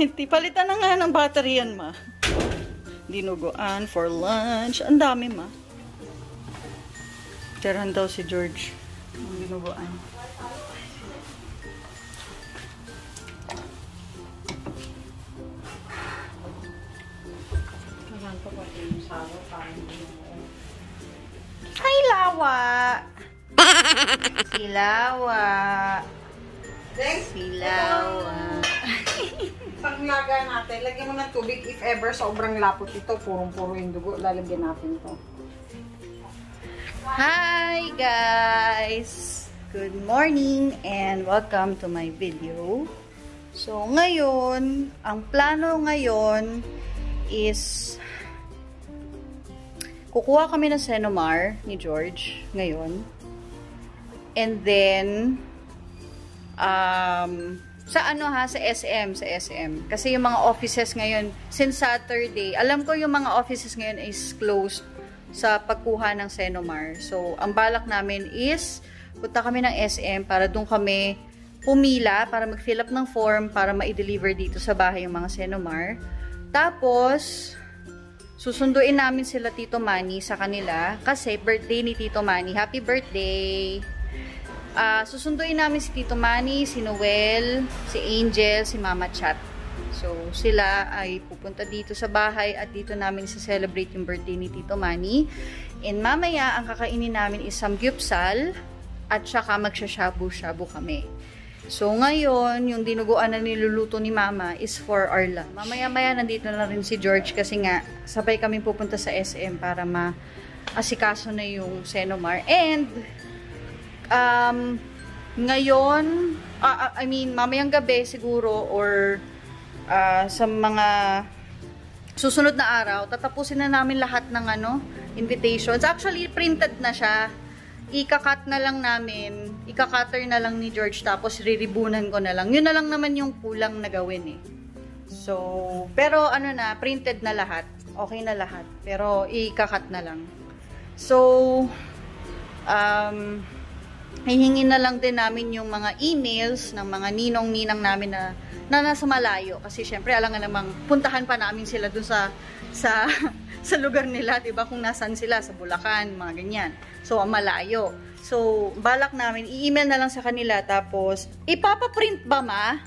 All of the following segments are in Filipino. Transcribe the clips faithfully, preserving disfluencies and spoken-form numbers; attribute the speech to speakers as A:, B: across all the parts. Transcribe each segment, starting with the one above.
A: ninety. Palitan na nga ng battery yan, ma. Dinuguan for lunch. Ang dami, ma. Tirahan daw si George. Ang dinuguan. Hi, Lawa! Si Lawa! Si Lawa!
B: Panglaga natin, lagyan mo ng tubig if ever sobrang lapot ito, purong-puro yung dugo, lalagyan natin ito.
A: Hi guys! Good morning and welcome to my video. So ngayon, ang plano ngayon is kukuha kami ng Senomar ni George ngayon. And then um sa ano ha, sa S M, sa S M. Kasi yung mga offices ngayon, since Saturday, alam ko yung mga offices ngayon is closed sa pagkuha ng Senomar. So, ang balak namin is, punta kami ng S M para doon kami pumila, para mag-fill up ng form, para ma-deliver dito sa bahay yung mga Senomar. Tapos, susunduin namin sila Tito Manny sa kanila, kasi birthday ni Tito Manny. Happy birthday! Uh, susunduin namin si Tito Manny, si Noel, si Angel, si Mama Chat. So, sila ay pupunta dito sa bahay at dito namin sa-celebrate yung birthday ni Tito Manny. And mamaya, ang kakainin namin is samgyupsal at saka magsashabu-shabu kami. So, ngayon, yung dinuguan na niluluto ni Mama is for our lunch. Mamaya-maya, nandito na rin si George kasi nga, sabay kami pupunta sa S M para ma-asikaso na yung Senomar. And, Um, ngayon, uh, I mean, mamayang gabi siguro or uh, sa mga susunod na araw, tatapusin na namin lahat ng ano, invitations. Actually, printed na siya. Ika-cut na lang namin. Ika-cutter na lang ni George tapos riribunan ko na lang. Yun na lang naman yung kulang na gawin eh. So, pero ano na, printed na lahat. Okay na lahat. Pero ika-cut na lang. So, um... hihingin na lang din namin yung mga emails ng mga ninong-ninang namin na, na nasa malayo. Kasi syempre, alam nga namang puntahan pa namin sila dun sa, sa, sa lugar nila, diba? Kung nasan sila, sa Bulacan, mga ganyan. So, malayo. So, balak namin, i-email na lang sa kanila. Tapos, ipapaprint ba, ma?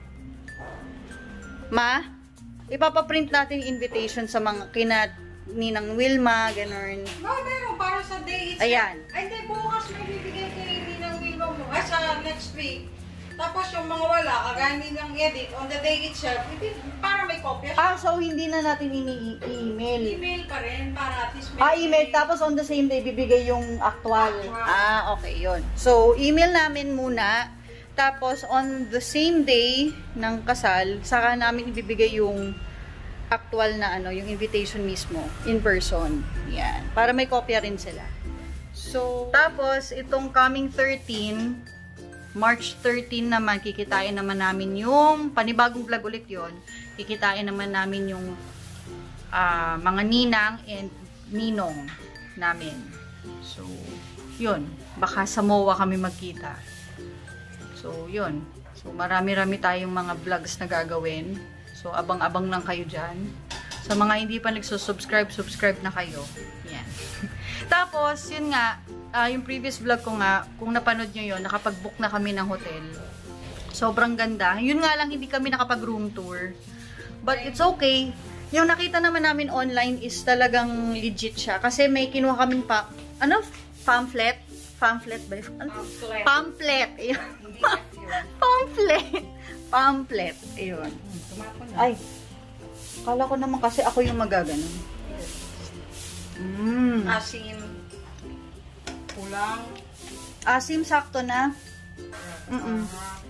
A: Ma? Ipapaprint natin invitation sa mga kina Ninang Wilma, gano'n.
B: No, meron, para sa day itself.
A: Ayan.
B: Ay, hindi, bukas may bibigay kay Ninang Wilma mo. Ay, sa next week. Tapos yung mga wala, kagaya Ninang Edit, on the day itself, hindi, para may kopya siya.
A: Ah, so hindi na natin ini-email.
B: Email pa rin, para at least may...
A: Ah, email. Tapos on the same day, bibigay yung actual.
B: Actual.
A: Ah, okay, yun. So, email namin muna. Tapos, on the same day ng kasal, saka namin ibibigay yung actual na ano, yung invitation mismo, in person. Yan. Para may kopya rin sila. So, tapos, itong coming thirteen, March thirteen naman, kikitain naman namin yung, panibagong vlog ulit yun, kikitain naman namin yung uh, mga ninang and ninong namin. So, yun. Baka sa M O A kami magkita. So, yun. So, marami-rami tayong mga vlogs na gagawin. So, abang-abang lang kayo dyan. Sa mga hindi pa nagsusubscribe, subscribe na kayo. Yan. Tapos, yun nga, uh, yung previous vlog ko nga, kung napanood nyo yun, nakapag-book na kami ng hotel. Sobrang ganda. Yun nga lang, hindi kami nakapag-room tour. But it's okay. Yung nakita naman namin online is talagang legit siya. Kasi may kinuha kaming pa, ano? Pamphlet? Pamphlet ba? Ano?
B: Pamphlet.
A: Pamphlet. Pamphlet. Pamphlet. Ayun. Ay. Kala ko naman kasi ako yung magaganon. Mm.
B: Asim. Kulang.
A: Asim, sakto na. Mm -mm.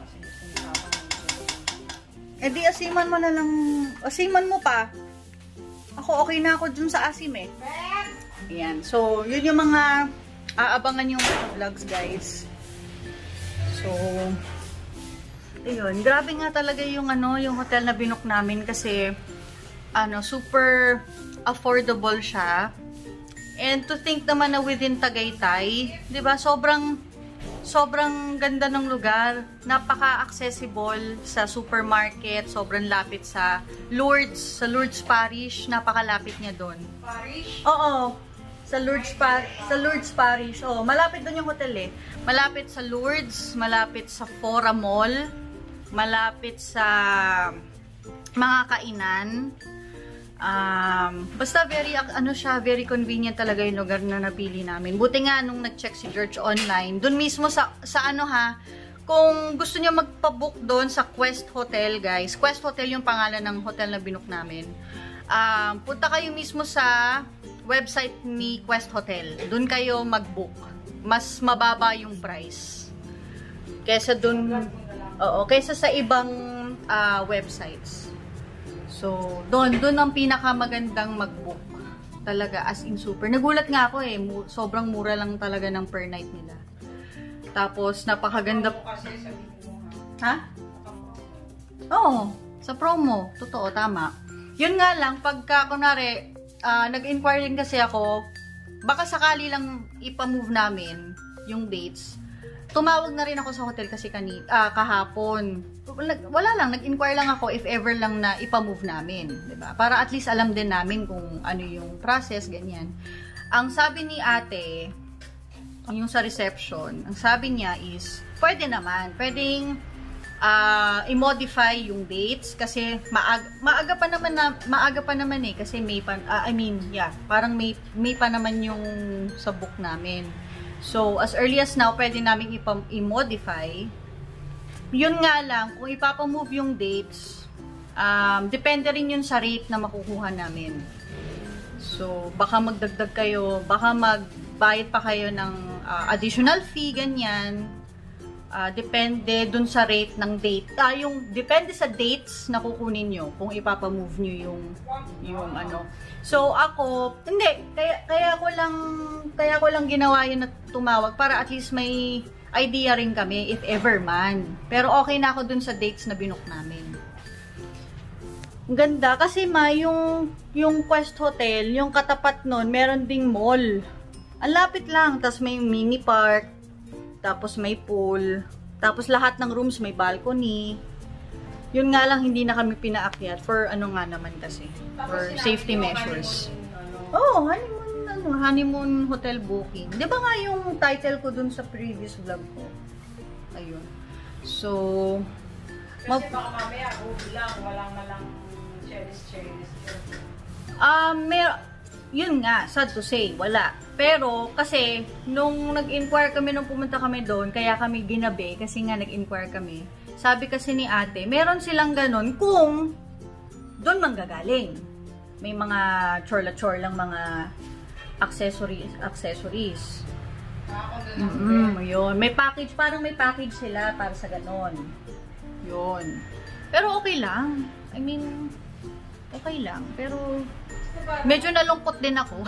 A: Eh di asiman mo na lang. Asiman mo pa. Ako okay na ako dun sa asim eh. Ayan. So, yun yung mga aabangan yung mga vlogs, guys. So, ayun. Grabe nga talaga yung ano, yung hotel na binook namin kasi ano, super affordable siya. And to think naman na within Tagaytay, 'di ba? Sobrang sobrang ganda ng lugar. Napaka-accessible sa supermarket. Sobrang lapit sa Lourdes. Sa Lourdes Parish. Napakalapit niya doon.
B: Parish?
A: Oo. Sa Lourdes, Par sa Lourdes Parish. Oo, malapit doon yung hotel eh. Malapit sa Lourdes. Malapit sa Fora Mall. Malapit sa mga kainan. Um, basta very, ano siya, very convenient talaga yung lugar na napili namin. Buti nga nung nag-check si George online, dun mismo sa, sa ano ha, kung gusto niyo magpa-book doon sa Quest Hotel, guys. Quest Hotel yung pangalan ng hotel na binook namin. Um, punta kayo mismo sa website ni Quest Hotel. Dun kayo mag-book. Mas mababa yung price. Kesa dun, oo, kesa sa ibang uh, websites. So, doon, doon ang pinakamagandang mag-book. Talaga, as in super. Nagulat nga ako eh, mu sobrang mura lang talaga ng per night nila. Tapos, napakaganda. Ha? Oo, sa promo. Totoo, tama. Yun nga lang, pagka, kunwari, uh, nag-inquire din kasi ako, baka sakali lang ipa-move namin yung dates. Tumawag na rin ako sa hotel kasi kanina, ah, kahapon. Wala lang, nag-inquire lang ako if ever lang na ipa-move namin, 'di ba? Para at least alam din namin kung ano yung process, ganyan. Ang sabi ni ate, yung sa reception, ang sabi niya is, pwede naman, pwedeng uh, i-modify yung dates kasi maaga, maaga pa naman na, maaga pa naman eh kasi may pa, uh, I mean, yeah, parang may may pa naman yung sa book namin. So, as early as now, pwede namin i-modify. Yun nga lang, kung ipapamove yung dates, um, depende rin yun sa rate na makukuha namin. So, baka magdagdag kayo, baka magbayad pa kayo ng uh, additional fee, ganyan. Uh, depende dun sa rate ng date. Ah, yung, depende sa dates na kukunin nyo, kung ipapamove nyo yung, yung ano. So, ako, hindi, kaya, kaya ko lang, kaya ko lang ginawa yun na tumawag para at least may idea rin kami if ever man. Pero okay na ako dun sa dates na binook namin. Ganda kasi ma, yung, yung Quest Hotel, yung katapat nun, meron ding mall. Ang lapit lang, tapos may mini park, tapos may pool, tapos lahat ng rooms may balcony. Yun nga lang, hindi na kami pinaakyat for ano nga naman kasi, for safety measures. Oh, honeymoon, ano, honeymoon hotel booking. Di ba nga yung title ko dun sa previous vlog ko? Ayun. So,
B: kasi baka mamaya, oh, lang, walang malang cherish-cherish.
A: Ah, uh, may, yun nga, sad to say, wala. Pero, kasi, nung nag-inquire kami, nung pumunta kami doon, kaya kami ginabi, kasi nga nag-inquire kami, sabi kasi ni ate, meron silang ganon kung doon manggagaling. May mga chorla-chor lang mga accessories, accessories. Mm-hmm, yun. May package, parang may package sila para sa ganon. Yun. Pero okay lang. I mean, okay lang. Pero, medyo nalungkot din ako.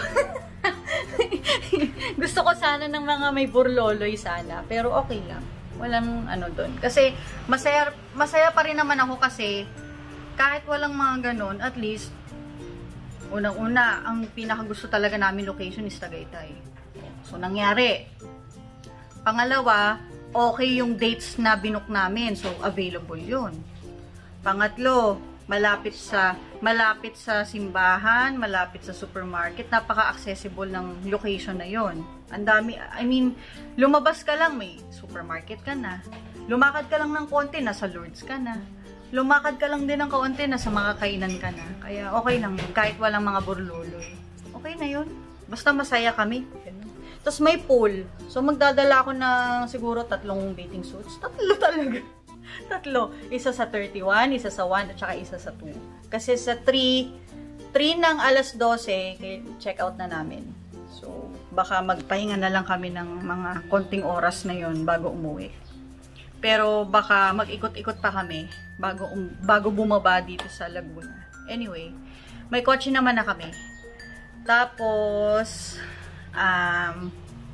A: Gusto ko sana ng mga may burloloy sana. Pero okay lang. Walang ano doon. Kasi masaya, masaya pa rin naman ako kasi kahit walang mga ganun, at least unang-una, ang pinakagusto talaga namin location is Tagaytay. So, nangyari. Pangalawa, okay yung dates na binook namin. So, available yun. Pangatlo, malapit sa malapit sa simbahan, malapit sa supermarket, napaka-accessible ng location na yon. Ang dami, I mean, lumabas ka lang, may supermarket ka na. Lumakad ka lang ng konti, nasa Lourdes ka na. Lumakad ka lang din ng kaunti, nasa mga kainan ka na. Kaya okay lang yun, kahit walang mga burluloy. Okay na yun. Basta masaya kami. Tapos may pool. So magdadala ako ng siguro tatlong bathing suits. Tatlo talaga. Tatlo. Isa sa thirty-one, isa sa one, at saka isa sa two. Kasi sa three, three ng alas dose, check out na namin. So, baka magpahinga na lang kami ng mga konting oras na yon bago umuwi. Pero baka mag-ikot-ikot pa kami bago, um, bago bumaba dito sa Laguna. Anyway, may kotse naman na kami. Tapos, um,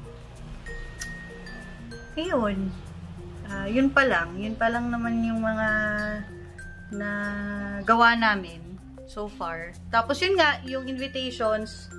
A: yun. Uh, yun pa lang. Yun pa lang naman yung mga na gawa namin so far. Tapos yun nga, yung invitations,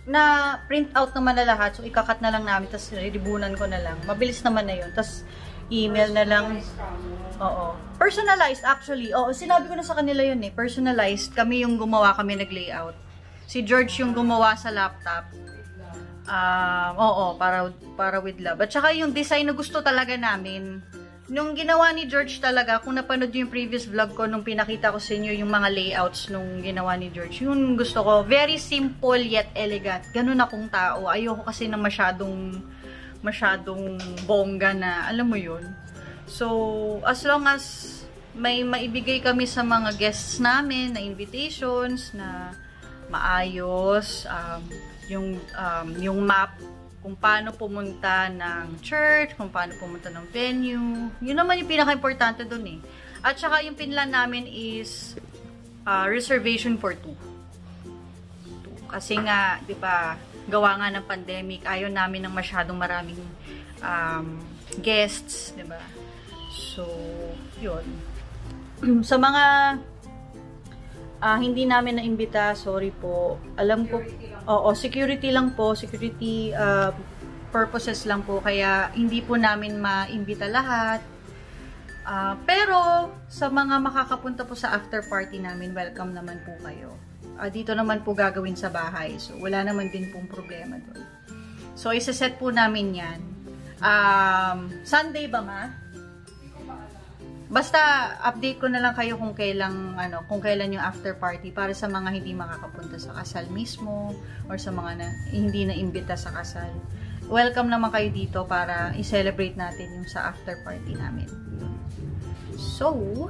A: na print out naman na lahat. So, ikakat na lang namin. Tapos, riribunan ko na lang. Mabilis naman na yun. Tapos, email na lang. Oo. Personalized, actually. Oo, sinabi ko na sa kanila yun eh. Personalized. Kami yung gumawa, kami nag-layout. Si George yung gumawa sa laptop. Um, oo, para, para with love. At saka yung design na gusto talaga namin. Nung ginawa ni George talaga, kung napanood yung previous vlog ko, nung pinakita ko sa inyo yung mga layouts nung ginawa ni George, yun gusto ko. Very simple yet elegant. Ganun akong tao. Ayoko kasi na masyadong, masyadong bongga na, alam mo yun. So, as long as may maibigay kami sa mga guests namin na invitations, na maayos, um, yung, um, yung map, kung paano pumunta ng church, kung paano pumunta ng venue. Yun naman yung pinaka-importante dun eh. At saka yung pinlan namin is uh, reservation for two. two. Kasi nga, di ba, gawa nga ng pandemic, ayaw namin ng masyadong maraming um, guests, di ba? So, yun. Sa mga uh, hindi namin na-imbita, sorry po. Alam ko, oo, security lang po, security uh, purposes lang po, kaya hindi po namin ma-imbita lahat. Uh, pero, sa mga makakapunta po sa after party namin, welcome naman po kayo. Uh, dito naman po gagawin sa bahay, so wala naman din pong problema doon. So, isa-set po namin yan. Um, Sunday ba ma? Basta, update ko na lang kayo kung kailan, ano, kung kailan yung after party para sa mga hindi makakapunta sa kasal mismo or sa mga na, hindi na-imbita sa kasal. Welcome naman kayo dito para i-celebrate natin yung sa after party namin. So,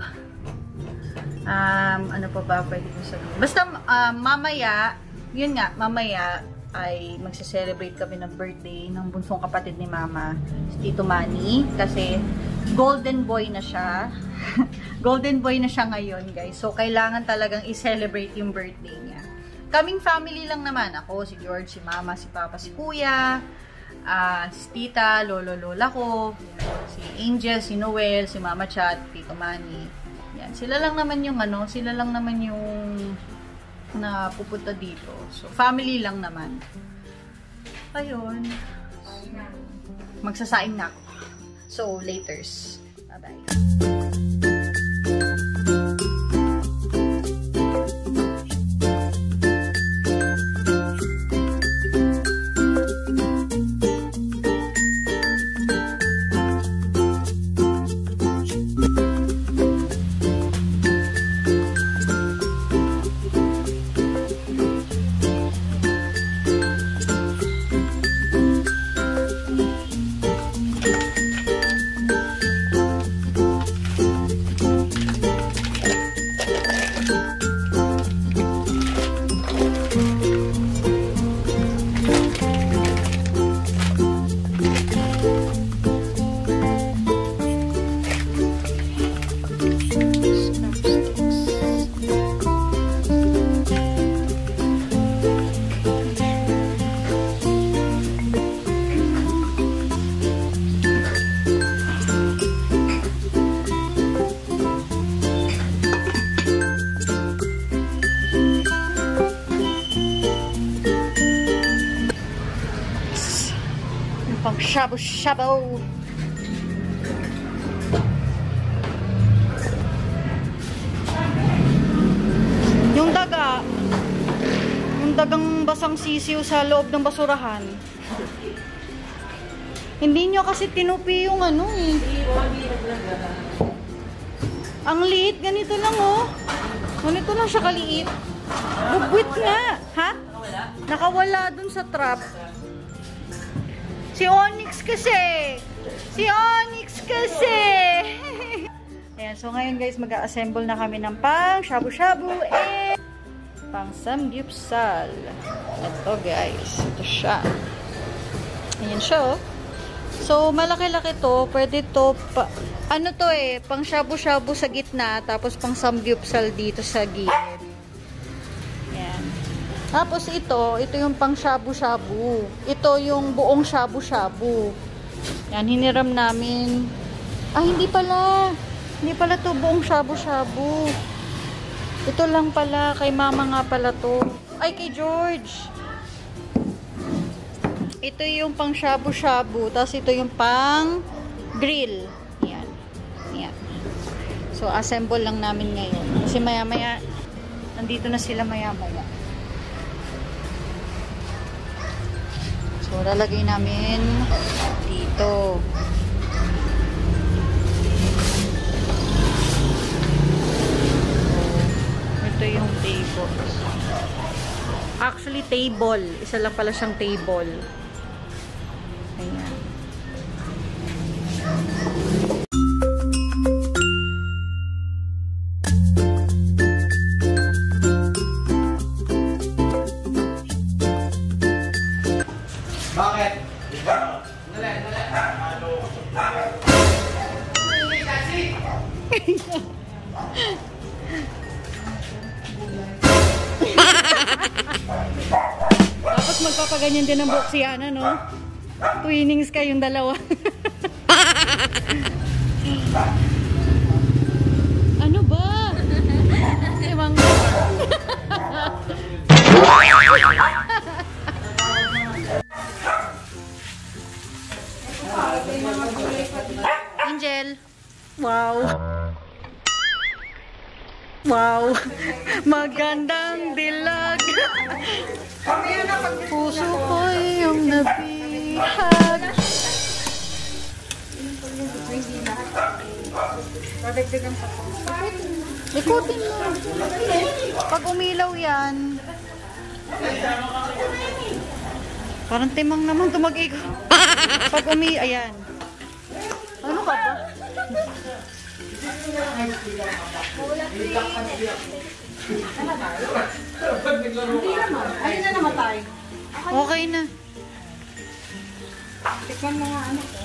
A: um, ano pa ba pwede ko sabihin? Basta, um, mamaya, yun nga, mamaya ay magse-celebrate kami ng birthday ng bunsong kapatid ni Mama, si Tito Manny, kasi golden boy na siya. Golden boy na siya ngayon, guys. So, kailangan talagang i-celebrate yung birthday niya. Kaming family lang naman. Ako, si George, si Mama, si Papa, si Kuya, uh, si Tita, Lolo, Lola ko, si Angel, si Noel, si Mama Chat, Tito Manny. Yan. Sila lang naman yung ano, sila lang naman yung na pupunta dito. So, family lang naman. Ayun. Magsasaing na ako. So, laters. Bye-bye. Pang shabu-shabu. Yung daga, yung dagang basang sisiw sa loob ng basurahan. Hindi nyo kasi tinupi yung ano eh. Ang liit, ganito lang oh. Ganito lang siya kaliit. Bugwit nga. Ha? Nakawala dun sa trap. Si Onyx kasi! Si Onyx kasi! Ayan, so ngayon guys, mag-a-assemble na kami ng pang shabu-shabu and pang samgyupsal. Ito guys, ito siya. Ayan siya oh. So, malaki-laki to. Pwede to, pa, ano to eh, pang shabu-shabu sa gitna, tapos pang samgyupsal dito sa gilid. Tapos ito, ito yung pang shabu-shabu. Ito yung buong shabu-shabu. Yan, hiniram namin. Ah, hindi pala. Hindi pala to buong shabu-shabu. Ito lang pala. Kay Mama nga pala to. Ay, kay George. Ito yung pang shabu-shabu. Tapos ito yung pang grill. Yan. Yan. So, assemble lang namin ngayon. Kasi maya-maya, nandito na sila maya-maya. So, lalagay namin dito. So, ito yung table. Actually, table. Isa lang pala siyang table. Ayan.
C: Bakit? Dali, dali. Ano?
A: Tapos magpapaganyan din ng buhok si Ana, no? Twinnings kayong dalawa. Ano ba? Ewan ko. Angel. Wow. Wow. Magandang dilag. Puso ko yung nabihag. Ikutin mo. Pag umilaw yan. Parang timang naman ito mag-ikot. Pag umi... Ayan. Ano ka ba?
B: Ayun na namatay.
A: Okay na.
B: Tikman mo nga ano ko.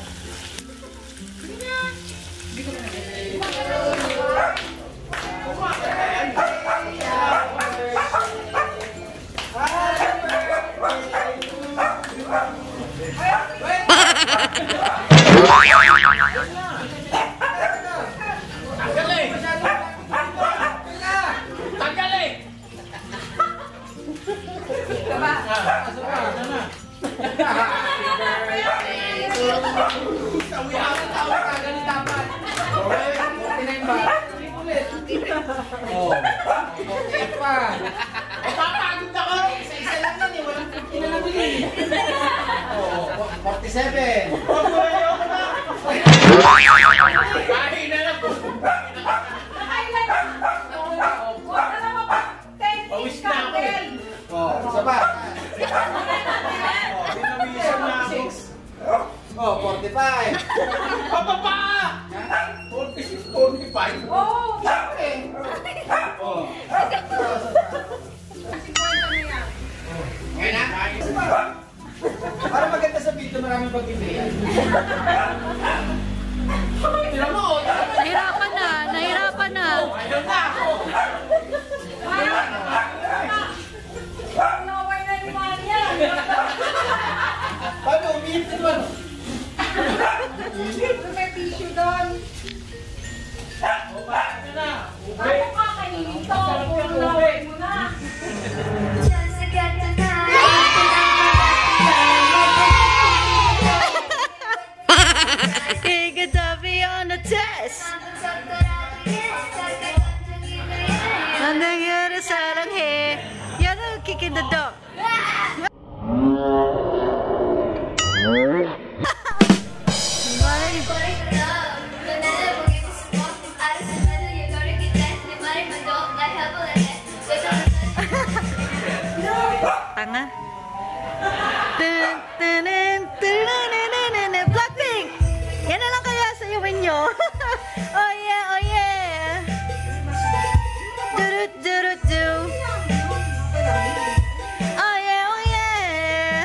C: Oh. Okay pa. Papagod ako. Isa-isa lang yan eh. Walang fifty na nabili. Oh, forty-seven. Kain na lang. Pawis na ako eh. Oh, isa pa. Oh, dinawisan na ako. Oh, forty-five. Pababa! forty-six, forty-five.
B: Oh, okay.
C: Oh.
B: fifty na yan.
C: Para maganda sa video, maraming pag-ibig. Tira mo!
A: Nahirapan na. Nahirapan na.
C: Ayaw na ako!
B: Naway na ni Maria.
C: Paano? Umiit na naman.
B: May tissue doon.
C: O, bakit na? Ube!
B: Ano ka kanito? Puro naway mo na.
A: Kikitabi on the test. Nangyayari sa langhe. Yan ang kikindadok. Tanga. Blackpink! Yan na lang kaya sa iyo nyo. Oh yeah, oh yeah. Durut, durut, du. Oh yeah, oh yeah.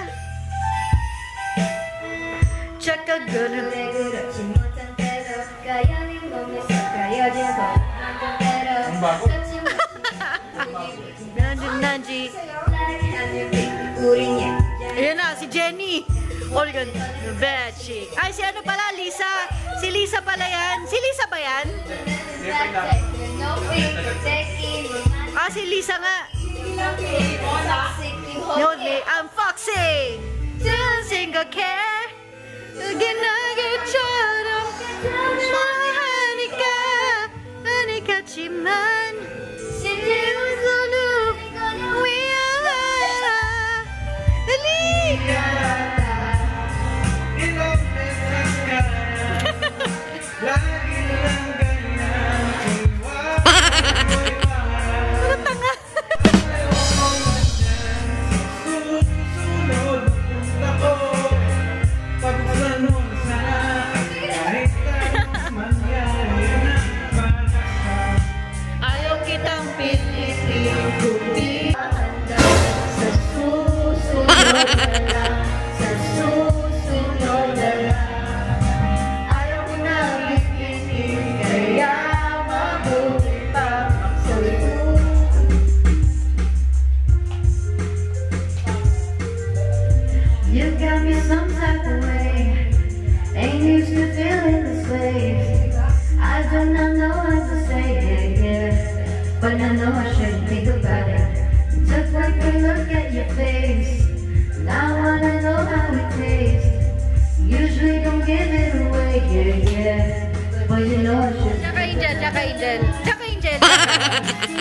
A: Chaka guru. Nanji, nanji. Ayan na, si Jenny. Organ, bad chick. Ay, si ano pala, Lisa. Si Lisa pala yan. Si Lisa ba yan? Ah, si Lisa nga. No, I'm Foxy. Dancing care. ginagit처럼 좋아하니까 아니겠지만 신지우서로 위하여 ayaw kitang pilitin kundi sa susunod na lang, sa susunod na lang. Ayaw ko na pilitin, kaya mabuti pa sa you got me some type of way, ain't used to feeling this way. I do not know what to say, yeah, yeah, but I know I shouldn't think about it. Just like a look at your face, now I wanna know how it tastes. Usually don't give it away, yeah, yeah, but you know I should. Tsaka Angel, tsaka Angel, tsaka Angel.